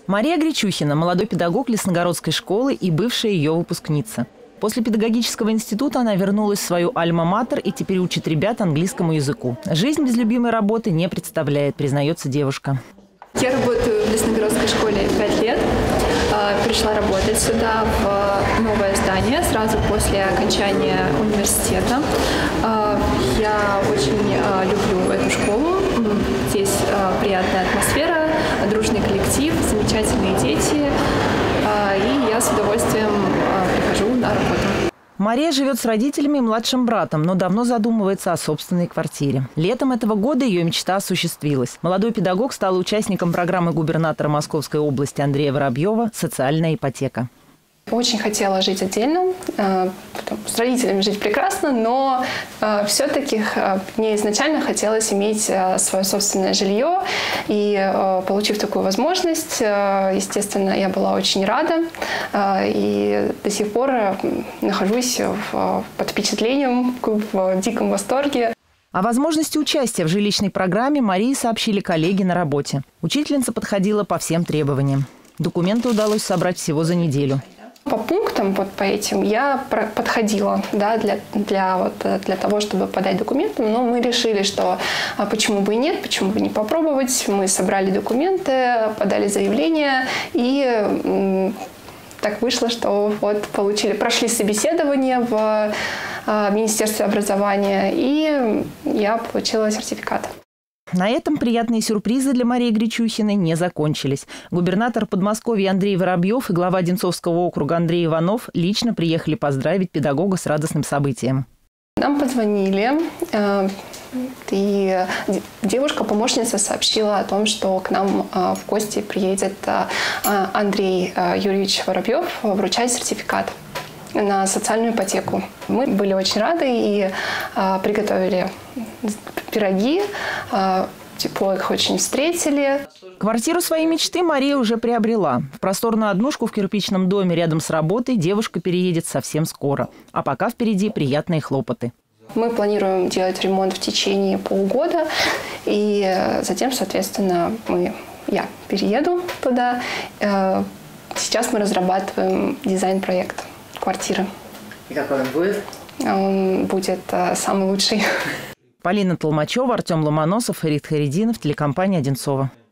Мария Гречухина – молодой педагог Лесногородской школы и бывшая ее выпускница. После педагогического института она вернулась в свою альма-матер и теперь учит ребят английскому языку. Жизнь без любимой работы не представляет, признается девушка. Я работаю в Лесногородской школе 5 лет. Пришла работать сюда, в новое здание, сразу после окончания университета. Я очень люблю эту школу. Здесь приятная атмосфера, дружный коллектив, замечательные дети. И я с удовольствием прихожу на работу. Мария живет с родителями и младшим братом, но давно задумывается о собственной квартире. Летом этого года ее мечта осуществилась. Молодой педагог стал участником программы губернатора Московской области Андрея Воробьева «Социальная ипотека». Очень хотела жить отдельно, с родителями жить прекрасно, но все-таки мне изначально хотелось иметь свое собственное жилье. И получив такую возможность, естественно, я была очень рада и до сих пор нахожусь под впечатлением, в диком восторге. О возможности участия в жилищной программе Марии сообщили коллеги на работе. Учительница подходила по всем требованиям. Документы удалось собрать всего за неделю. По пунктам, по этим, я подходила, да, для того, чтобы подать документы, но мы решили, что почему бы и нет, почему бы не попробовать. Мы собрали документы, подали заявление, и так вышло, что прошли собеседование в Министерстве образования, и я получила сертификат. На этом приятные сюрпризы для Марии Гречухиной не закончились. Губернатор Подмосковья Андрей Воробьев и глава Одинцовского округа Андрей Иванов лично приехали поздравить педагога с радостным событием. Нам позвонили, и девушка-помощница сообщила о том, что к нам в гости приедет Андрей Юрьевич Воробьев вручать сертификат на социальную ипотеку. Мы были очень рады и приготовили пироги, тепло их очень встретили. Квартиру своей мечты Мария уже приобрела. В просторную однушку в кирпичном доме рядом с работой девушка переедет совсем скоро. А пока впереди приятные хлопоты. Мы планируем делать ремонт в течение полугода. И затем, соответственно, я перееду туда. Сейчас мы разрабатываем дизайн-проект квартиры. И какой он будет? Он будет самый лучший. Полина Толмачева, Артем Ломоносов, Фарид Харидинов, телекомпания «Одинцова».